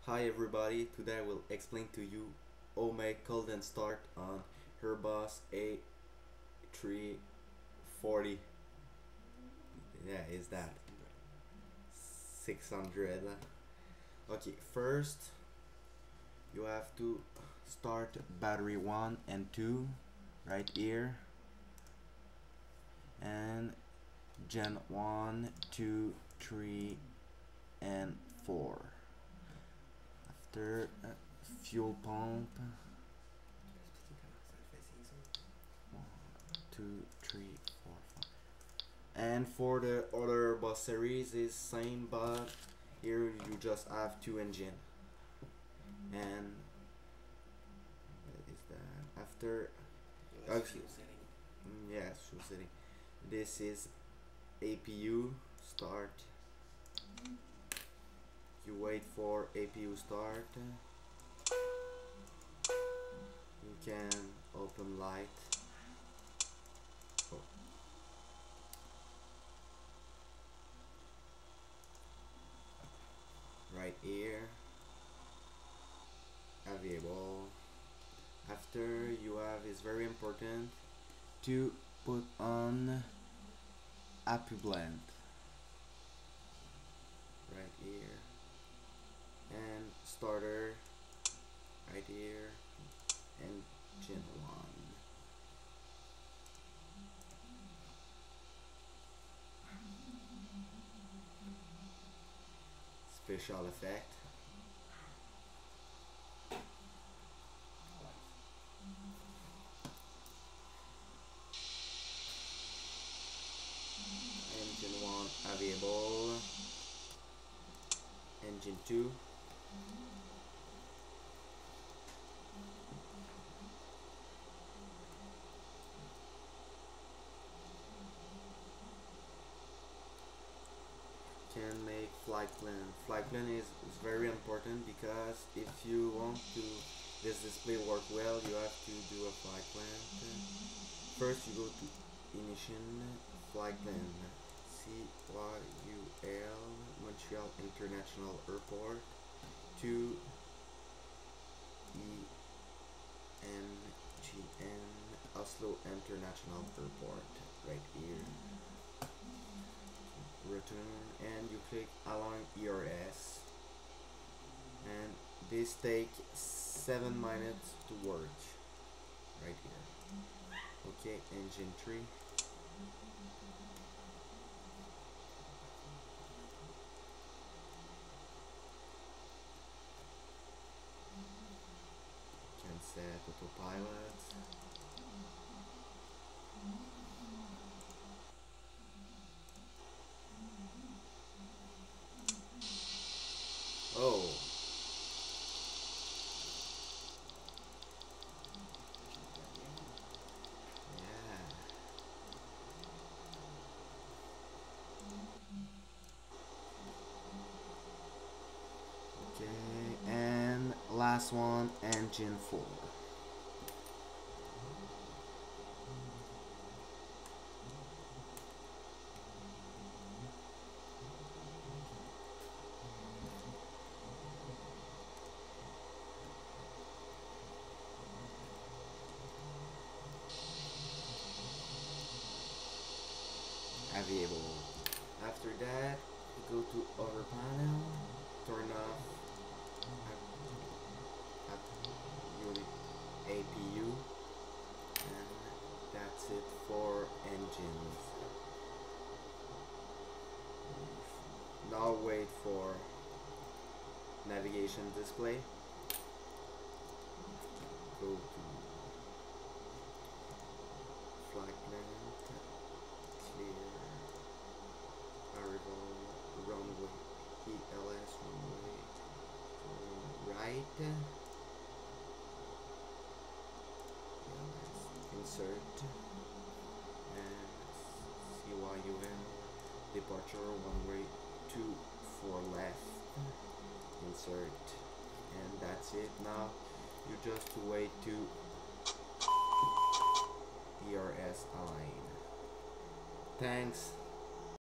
Hi everybody, today I will explain to you how make cold and start on Airbus A340. Yeah, is that 600? Okay, first you have to start battery 1 and 2 right here, and gen 1, 2, 3 and 4. After fuel pump 1, 2, 3, 4, 5. And for the other bus series is same, but here you just have two engine. And is that after Fuel setting. yeah, fuel setting. This is APU start. You wait for APU start. You can open light. Oh. Right here, available. After you have is very important to put on APU blend right here, and starter right here, and Gen 1. Special effect. Engine 1 available. Engine 2. Can make flight plan. Flight plan is very important because if you want to this display work well, you have to do a flight plan. First you go to ignition, flight plan, CYUL, Montreal International Airport, to ENGN, Oslo International Airport, right here. Return, and you click align ERS, and this take 7 minutes to work right here. Okay, engine 3. Can set autopilot. Oh, yeah. Okay, and last one, engine 4. Available. After that, you go to other panel, turn off unit APU, and that's it for engines. Now wait for navigation display. Go to flight plan, clear, arrival, runway, ELS runway, right, ELS, insert, and CYUN, departure runway 24 left, insert, and that's it. Now you just wait to ERS align. Thanks.